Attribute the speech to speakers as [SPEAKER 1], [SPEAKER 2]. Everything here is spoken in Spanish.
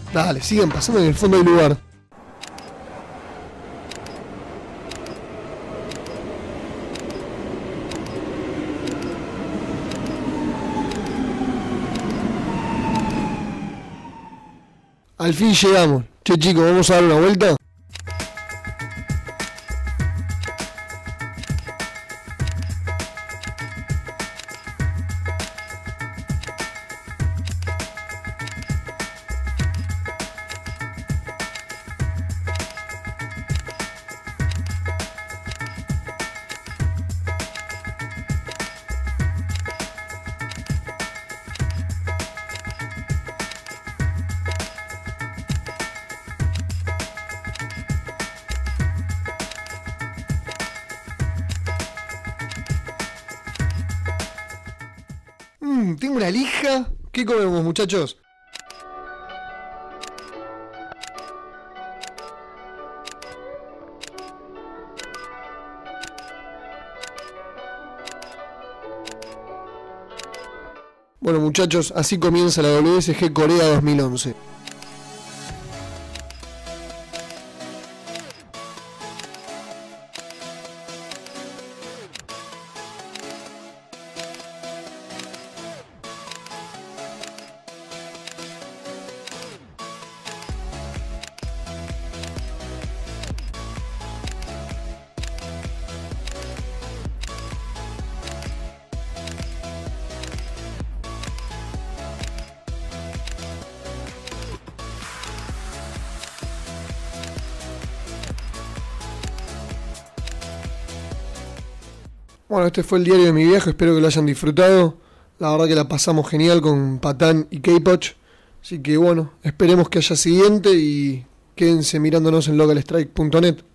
[SPEAKER 1] Dale, sigan pasando en el fondo del lugar. Al fin llegamos. Che, chicos, ¿vamos a dar una vuelta? Tengo una lija. ¿Qué comemos, muchachos? Bueno, muchachos, así comienza la WSG Corea 2011. Bueno, este fue el diario de mi viaje, espero que lo hayan disfrutado. La verdad que la pasamos genial con Patán y K-Poch. Así que bueno, esperemos que haya siguiente y quédense mirándonos en localstrike.net.